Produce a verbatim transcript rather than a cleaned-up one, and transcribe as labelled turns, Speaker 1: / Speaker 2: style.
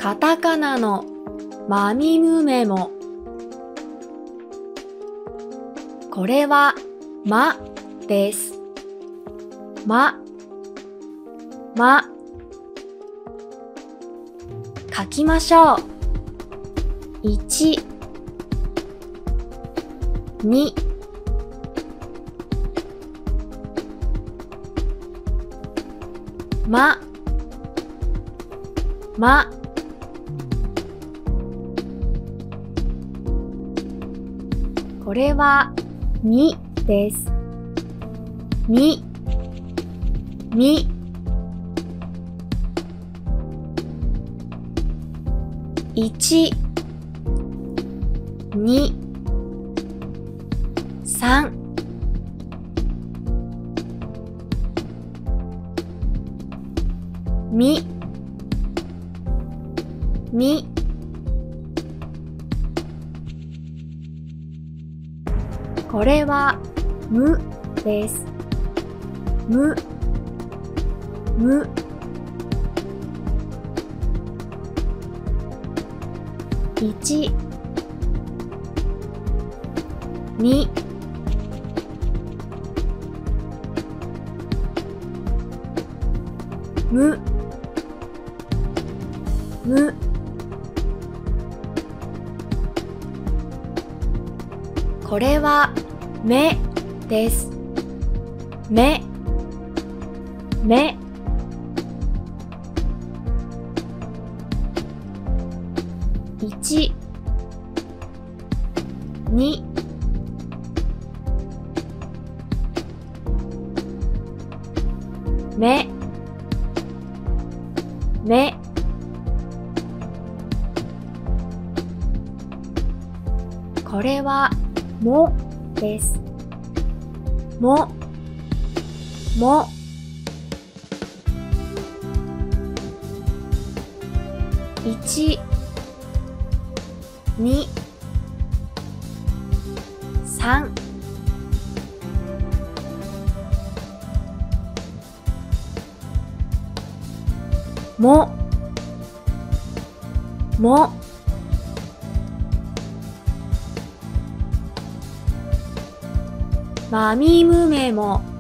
Speaker 1: カタカナのマミムメモ。これはまです。ま、ま。書きましょう。いち、に、ま、ま。これはみです。み、み。いち、に、さん。み、み。これはむです。む、む。いち、に、む、む。これはめです。め、め。いち、に、め、め。これはもです。も、も。いち、に、さん。も、も。マミムメモ。